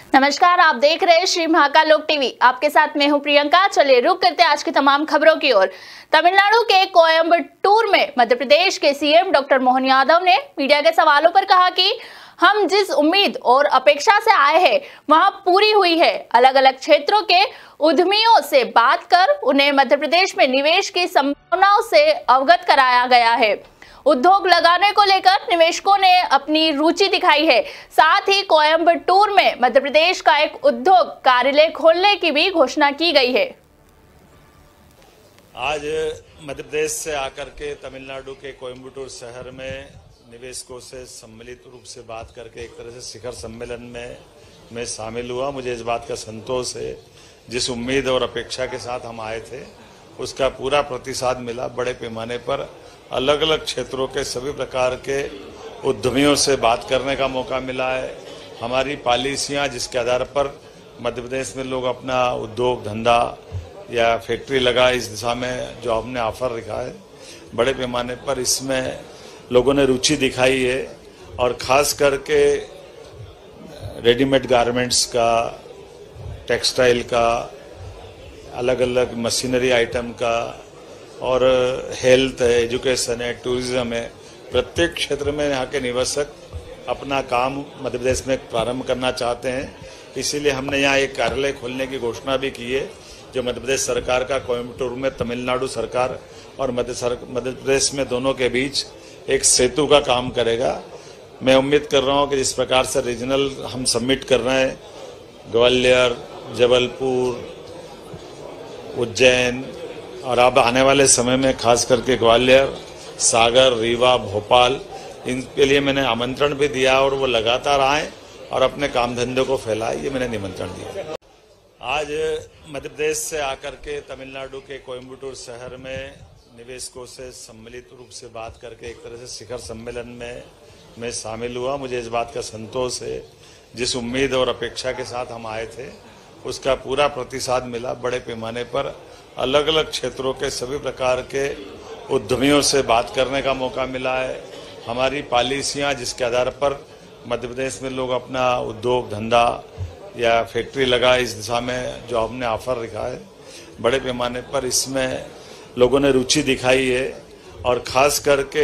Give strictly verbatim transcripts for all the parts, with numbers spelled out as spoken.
नमस्कार, आप देख रहे हैं श्री महाकाल लोक टीवी। आपके साथ मैं हूं प्रियंका। चलिए रुक करते हैं आज की तमाम खबरों की ओर। तमिलनाडु के कोयम्बटूर में मध्य प्रदेश के सीएम डॉक्टर मोहन यादव ने मीडिया के सवालों पर कहा कि हम जिस उम्मीद और अपेक्षा से आए हैं वहां पूरी हुई है। अलग अलग क्षेत्रों के उद्यमियों से बात कर उन्हें मध्य प्रदेश में निवेश की संभावनाओं से अवगत कराया गया है। उद्योग लगाने को लेकर निवेशकों ने अपनी रुचि दिखाई है। साथ ही कोयम्बटूर में मध्य प्रदेश का एक उद्योग कार्यालय खोलने की भी घोषणा की गई है। आज मध्य प्रदेश से आकर के तमिलनाडु के कोयम्बटूर शहर में निवेशकों से सम्मिलित रूप से बात करके एक तरह से शिखर सम्मेलन में मैं शामिल हुआ। मुझे इस बात का संतोष है, जिस उम्मीद और अपेक्षा के साथ हम आए थे उसका पूरा प्रतिसाद मिला। बड़े पैमाने पर अलग अलग क्षेत्रों के सभी प्रकार के उद्यमियों से बात करने का मौका मिला है। हमारी पॉलिसियां जिसके आधार पर मध्य प्रदेश में लोग अपना उद्योग धंधा या फैक्ट्री लगा, इस दिशा में जो हमने ऑफर रखा है बड़े पैमाने पर इसमें लोगों ने रुचि दिखाई है। और ख़ास करके रेडीमेड गारमेंट्स का, टेक्सटाइल का, अलग अलग मशीनरी आइटम का और हेल्थ है, एजुकेशन है, टूरिज्म है, प्रत्येक क्षेत्र में यहाँ के निवेशक अपना काम मध्य प्रदेश में प्रारंभ करना चाहते हैं। इसीलिए हमने यहाँ एक कार्यालय खोलने की घोषणा भी की है, जो मध्य प्रदेश सरकार का कोयम्बटूर में तमिलनाडु सरकार और मध्य मध्य प्रदेश में दोनों के बीच एक सेतु का काम करेगा। मैं उम्मीद कर रहा हूँ कि जिस प्रकार से रीजनल हम सबमिट कर रहे हैं, ग्वालियर, जबलपुर, उज्जैन और अब आने वाले समय में खास करके ग्वालियर, सागर, रीवा, भोपाल, इनके लिए मैंने आमंत्रण भी दिया और वो लगातार आए और अपने काम धंधे को फैलाए, ये मैंने निमंत्रण दिया। आज मध्य प्रदेश से आकर के तमिलनाडु के कोयम्बटूर शहर में निवेशकों से सम्मिलित रूप से बात करके एक तरह से शिखर सम्मेलन में मैं शामिल हुआ। मुझे इस बात का संतोष है, जिस उम्मीद और अपेक्षा के साथ हम आए थे उसका पूरा प्रतिसाद मिला। बड़े पैमाने पर अलग अलग क्षेत्रों के सभी प्रकार के उद्यमियों से बात करने का मौका मिला है। हमारी पॉलिसियां जिसके आधार पर मध्य प्रदेश में लोग अपना उद्योग धंधा या फैक्ट्री लगा, इस दिशा में जो हमने ऑफर रखा है बड़े पैमाने पर इसमें लोगों ने रुचि दिखाई है। और ख़ास करके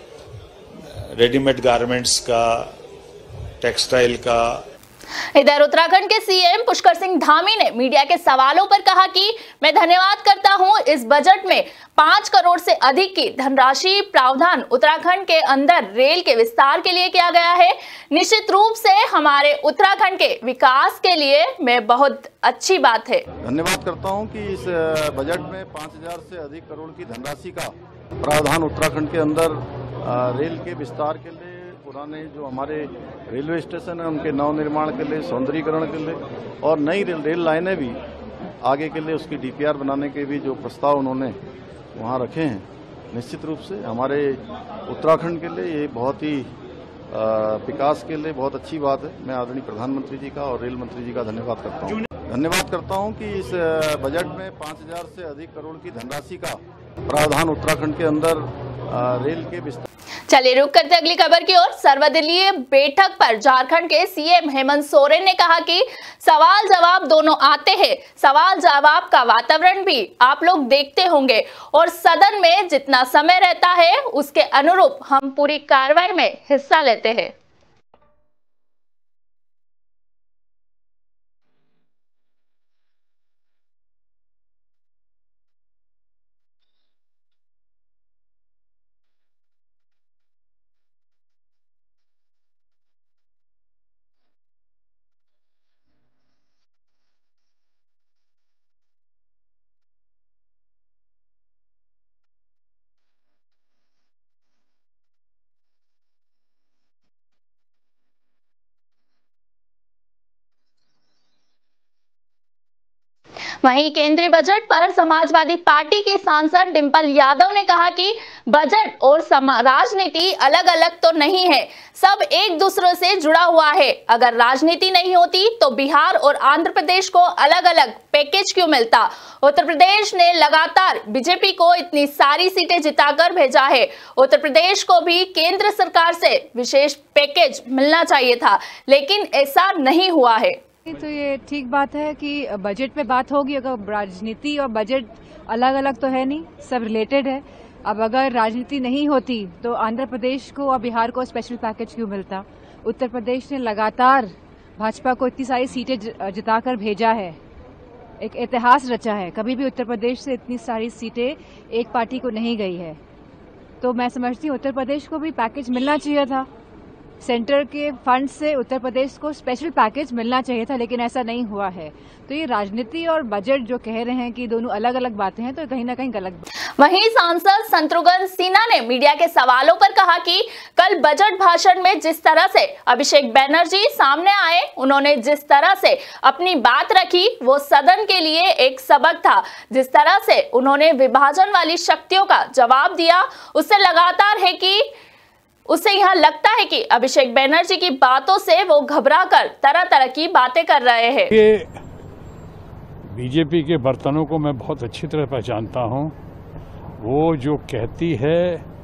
रेडीमेड गारमेंट्स का, टेक्सटाइल का। इधर उत्तराखंड के सीएम पुष्कर सिंह धामी ने मीडिया के सवालों पर कहा कि मैं धन्यवाद करता हूं, इस बजट में पांच करोड़ से अधिक की धनराशि प्रावधान उत्तराखंड के अंदर रेल के विस्तार के लिए किया गया है। निश्चित रूप से हमारे उत्तराखंड के विकास के लिए मैं बहुत अच्छी बात है। धन्यवाद करता हूं कि इस बजट में पाँच हजार से अधिक करोड़ की धनराशि का प्रावधान उत्तराखंड के अंदर रेल के विस्तार के लिए, पुराने जो हमारे रेलवे स्टेशन है उनके नवनिर्माण के लिए, सौंदर्यीकरण के लिए और नई रेल रेल लाइनें भी आगे के लिए उसकी डीपीआर बनाने के भी जो प्रस्ताव उन्होंने वहाँ रखे हैं। निश्चित रूप से हमारे उत्तराखंड के लिए ये बहुत ही विकास के लिए बहुत अच्छी बात है। मैं आदरणीय प्रधानमंत्री जी का और रेल मंत्री जी का धन्यवाद करता हूँ। धन्यवाद करता हूँ कि इस बजट में पाँच हजार से अधिक करोड़ की धनराशि का प्रावधान उत्तराखंड के अंदर रेल के विस्तार। चलिए रुक करते अगली खबर की ओर। सर्वदलीय बैठक पर झारखंड के सीएम हेमंत सोरेन ने कहा कि सवाल जवाब दोनों आते हैं। सवाल जवाब का वातावरण भी आप लोग देखते होंगे और सदन में जितना समय रहता है उसके अनुरूप हम पूरी कार्रवाई में हिस्सा लेते हैं। वहीं केंद्रीय बजट पर समाजवादी पार्टी की सांसद डिंपल यादव ने कहा कि बजट और राजनीति अलग अलग तो नहीं है, सब एक दूसरे से जुड़ा हुआ है। अगर राजनीति नहीं होती तो बिहार और आंध्र प्रदेश को अलग अलग पैकेज क्यों मिलता? उत्तर प्रदेश ने लगातार बीजेपी को इतनी सारी सीटें जिताकर भेजा है। उत्तर प्रदेश को भी केंद्र सरकार से विशेष पैकेज मिलना चाहिए था, लेकिन ऐसा नहीं हुआ है। तो ये ठीक बात है कि बजट पे बात होगी। अगर राजनीति और बजट अलग अलग तो है नहीं, सब रिलेटेड है। अब अगर राजनीति नहीं होती तो आंध्र प्रदेश को और बिहार को स्पेशल पैकेज क्यों मिलता? उत्तर प्रदेश ने लगातार भाजपा को इतनी सारी सीटें जिताकर भेजा है, एक इतिहास रचा है। कभी भी उत्तर प्रदेश से इतनी सारी सीटें एक पार्टी को नहीं गई है। तो मैं समझती हूँ उत्तर प्रदेश को भी पैकेज मिलना चाहिए था। सेंटर के फंड से उत्तर प्रदेश को स्पेशल पैकेज मिलना चाहिए था, लेकिन ऐसा नहीं हुआ है। तो ये राजनीति और बजट जो कह रहे हैं कि दोनों अलग अलग बातें हैं, तो कहीं ना कहीं गलत। वहीं सांसद शत्रुघ्न सिन्हा ने मीडिया के सवालों पर कहा कि कल बजट भाषण में जिस तरह से अभिषेक बैनर्जी सामने आए, उन्होंने जिस तरह से अपनी बात रखी, वो सदन के लिए एक सबक था। जिस तरह से उन्होंने विभाजन वाली शक्तियों का जवाब दिया, उससे लगातार है कि उससे यहां लगता है कि अभिषेक बैनर्जी की बातों से वो घबराकर तरह तरह की बातें कर रहे हैं। ये बीजेपी के बर्तनों को मैं बहुत अच्छी तरह पहचानता हूं। वो जो कहती है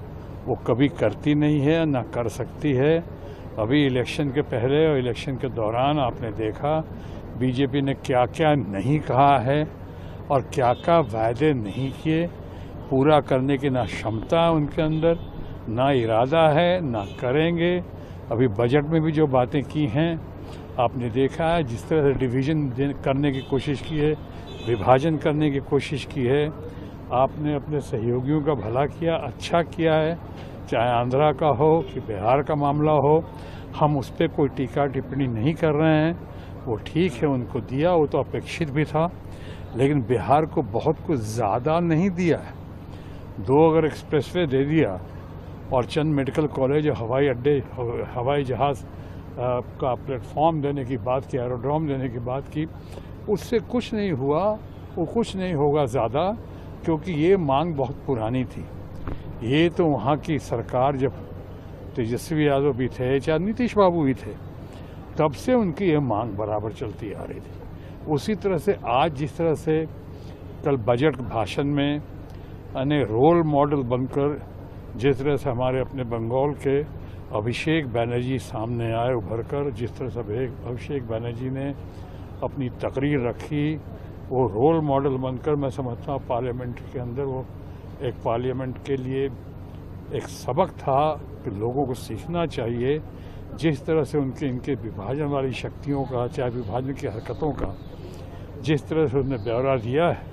वो कभी करती नहीं है, ना कर सकती है। अभी इलेक्शन के पहले और इलेक्शन के दौरान आपने देखा बीजेपी ने क्या क्या नहीं कहा है और क्या क्या वायदे नहीं किए। पूरा करने की ना क्षमता उनके अंदर, ना इरादा है, ना करेंगे। अभी बजट में भी जो बातें की हैं आपने देखा है, जिस तरह से डिवीजन करने की कोशिश की है, विभाजन करने की कोशिश की है। आपने अपने सहयोगियों का भला किया, अच्छा किया है, चाहे आंध्रा का हो कि बिहार का मामला हो। हम उस पर कोई टीका टिप्पणी नहीं कर रहे हैं। वो ठीक है, उनको दिया, वो तो अपेक्षित भी था, लेकिन बिहार को बहुत कुछ ज़्यादा नहीं दिया है। दो अगर एक्सप्रेसवे दे दिया और चंद मेडिकल कॉलेज, हवाई अड्डे, हवाई जहाज़ का प्लेटफॉर्म देने की बात की, एरोड्रोम देने की बात की, उससे कुछ नहीं हुआ। वो कुछ नहीं होगा ज़्यादा, क्योंकि ये मांग बहुत पुरानी थी। ये तो वहाँ की सरकार, जब तेजस्वी यादव भी थे, चाहे नीतीश बाबू भी थे, तब से उनकी ये मांग बराबर चलती आ रही थी। उसी तरह से आज जिस तरह से कल बजट भाषण में अने रोल मॉडल बनकर जिस तरह से हमारे अपने बंगाल के अभिषेक बैनर्जी सामने आए उभर कर, जिस तरह से अभिषेक बैनर्जी ने अपनी तकरीर रखी, वो रोल मॉडल बनकर मैं समझता हूँ पार्लियामेंट के अंदर वो एक पार्लियामेंट के लिए एक सबक था कि लोगों को सीखना चाहिए। जिस तरह से उनके इनके विभाजन वाली शक्तियों का, चाहे विभाजन की हरकतों का जिस तरह से उन्होंने ब्यौरा दिया है,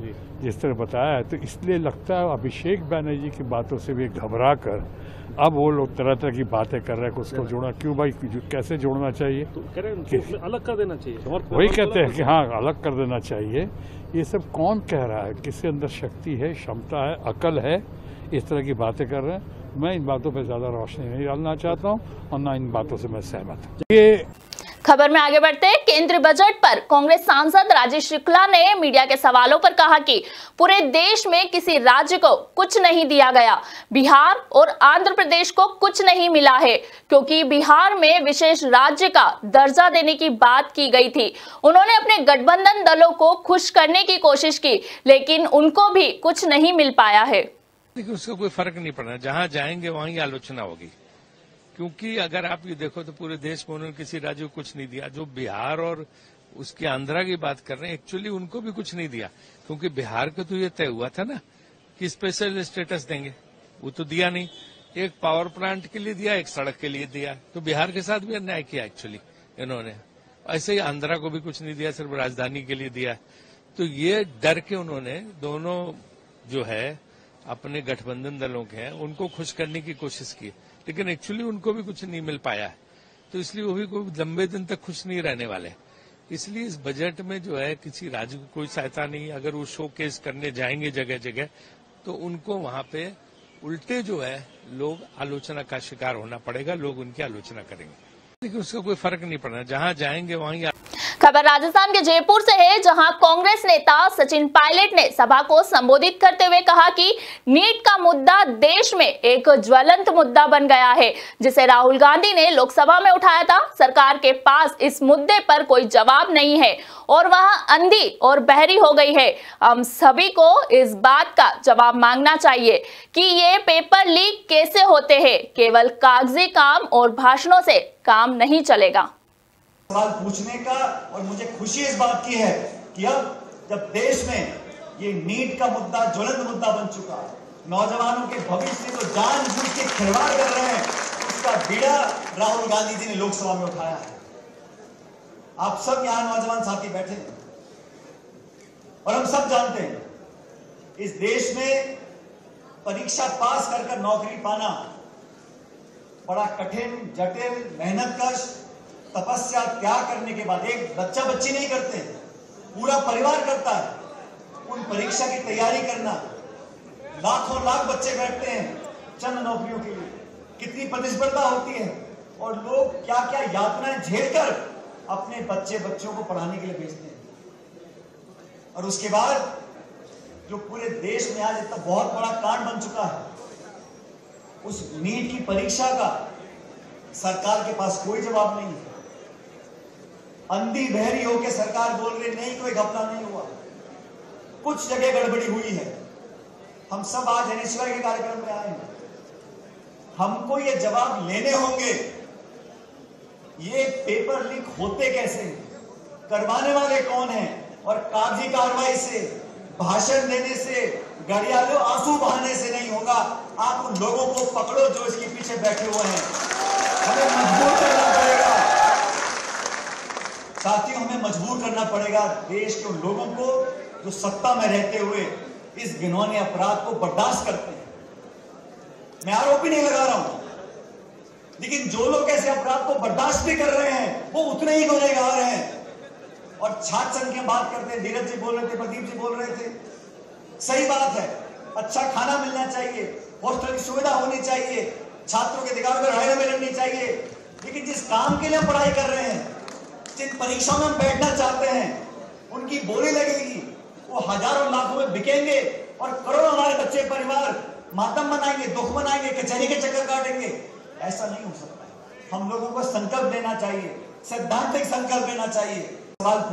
जिस तरह बताया है, तो इसलिए लगता है अभिषेक बैनर्जी की बातों से भी घबरा कर अब वो लोग तरह तरह की बातें कर रहे हैं कि उसको जोड़ना क्यों भाई, कैसे जोड़ना चाहिए, तो तो अलग कर देना चाहिए। वही कहते हैं कि हाँ अलग कर देना चाहिए। ये सब कौन कह रहा है? किसके अंदर शक्ति है, क्षमता है, अकल है, इस तरह की बातें कर रहे हैं। मैं इन बातों पर ज्यादा रोशनी नहीं डालना चाहता हूँ और ना इन बातों से मैं सहमत हूँ। ये खबर में आगे बढ़ते हैं। केंद्रीय बजट पर कांग्रेस सांसद राजेश शुक्ला ने मीडिया के सवालों पर कहा कि पूरे देश में किसी राज्य को कुछ नहीं दिया गया, बिहार और आंध्र प्रदेश को कुछ नहीं मिला है, क्योंकि बिहार में विशेष राज्य का दर्जा देने की बात की गई थी। उन्होंने अपने गठबंधन दलों को खुश करने की कोशिश की, लेकिन उनको भी कुछ नहीं मिल पाया है। देखिए, उसका कोई फर्क नहीं पड़ना, जहां जाएंगे वहीं आलोचना होगी। क्योंकि अगर आप ये देखो तो पूरे देश में उन्होंने किसी राज्य को कुछ नहीं दिया। जो बिहार और उसके आंध्रा की बात कर रहे हैं, एक्चुअली उनको भी कुछ नहीं दिया, क्योंकि बिहार को तो ये तय हुआ था ना कि स्पेशल स्टेटस देंगे, वो तो दिया नहीं। एक पावर प्लांट के लिए दिया, एक सड़क के लिए दिया, तो बिहार के साथ भी अन्याय किया एक्चुअली इन्होंने। ऐसे ही आंध्रा को भी कुछ नहीं दिया, सिर्फ राजधानी के लिए दिया। तो ये डर के उन्होंने दोनों जो है अपने गठबंधन दलों के हैं उनको खुश करने की कोशिश की, लेकिन एक्चुअली उनको भी कुछ नहीं मिल पाया है। तो इसलिए वो भी कोई लंबे दिन तक खुश नहीं रहने वाले। इसलिए इस बजट में जो है किसी राज्य को कोई सहायता नहीं। अगर वो शोकेस करने जाएंगे जगह जगह, तो उनको वहां पे उल्टे जो है लोग आलोचना का शिकार होना पड़ेगा, लोग उनकी आलोचना करेंगे। लेकिन उसका कोई फर्क नहीं पड़ना, जहां जाएंगे वहीं। खबर राजस्थान के जयपुर से है, जहां कांग्रेस नेता सचिन पायलट ने सभा को संबोधित करते हुए कहा कि नीट का मुद्दा देश में एक ज्वलंत मुद्दा बन गया है, जिसे राहुल गांधी ने लोकसभा में उठाया था। सरकार के पास इस मुद्दे पर कोई जवाब नहीं है और वहां अंधी और बहरी हो गई है। हम सभी को इस बात का जवाब मांगना चाहिए कि ये पेपर लीक कैसे होते हैं। केवल कागजी काम और भाषणों से काम नहीं चलेगा। सवाल पूछने का, और मुझे खुशी इस बात की है कि अब जब देश में ये नीट का मुद्दा ज्वलंत मुद्दा बन चुका है, नौजवानों के भविष्य से तो जानबूझ के खिलवाड़ कर रहे हैं, उसका बीड़ा राहुल गांधी जी ने लोकसभा में उठाया है। आप सब यहां नौजवान साथी बैठे हैं और हम सब जानते हैं इस देश में परीक्षा पास कर कर नौकरी पाना बड़ा कठिन, जटिल, मेहनतकश, तपस्या त्याग करने के बाद एक बच्चा बच्ची नहीं करते, पूरा परिवार करता है। उन परीक्षा की तैयारी करना, लाखों लाख बच्चे बैठते हैं चंद नौकरियों के लिए, कितनी प्रतिस्पर्धा होती है और लोग क्या क्या यातनाएं झेलकर अपने बच्चे बच्चों को पढ़ाने के लिए भेजते हैं। और उसके बाद जो पूरे देश में आज इतना बहुत बड़ा कांड बन चुका है, उस नीट की परीक्षा का सरकार के पास कोई जवाब नहीं है। अंधी बहरी होकर सरकार बोल रही नहीं, कोई घपला नहीं हुआ, कुछ जगह गड़बड़ी हुई है। हम सब आज एनएसयूआई के कार्यक्रम में आए हैं, हमको ये जवाब लेने होंगे, ये पेपर लीक होते कैसे हैं, करवाने वाले कौन हैं, और कागजी कार्रवाई से, भाषण देने से, घड़ियालों आंसू बहाने से नहीं होगा। आप उन लोगों को पकड़ो जो इसके पीछे बैठे हुए हैं। हमें मजबूर करना पड़ेगा साथियों, हमें मजबूर करना पड़ेगा देश के उन लोगों को जो सत्ता में रहते हुए इस घिनौने अपराध को बर्दाश्त करते हैं। मैं आरोप ही नहीं लगा रहा हूं, लेकिन जो लोग ऐसे अपराध को बर्दाश्त भी कर रहे हैं वो उतने ही गुनहगार हैं। और छात्र संघ की बात करते हैं, धीरज जी बोल रहे थे, प्रदीप जी बोल रहे थे, सही बात है, अच्छा खाना मिलना चाहिए, हॉस्टल की सुविधा होनी चाहिए, छात्रों के अधिकारों पर लड़ाई में लड़नी चाहिए। लेकिन जिस काम के लिए हम पढ़ाई कर रहे हैं, जिन परीक्षाओं में हम बैठना चाहते हैं, उनकी बोली लगेगी, वो हजारों लाखों में बिकेंगे और करोड़ों हमारे बच्चे परिवार मातम मनाएंगे, दुख मनाएंगे, कचहरी के चक्कर काटेंगे। ऐसा नहीं हो सकता। हम लोगों को संकल्प लेना चाहिए, सैद्धांतिक संकल्प लेना चाहिए। सवाल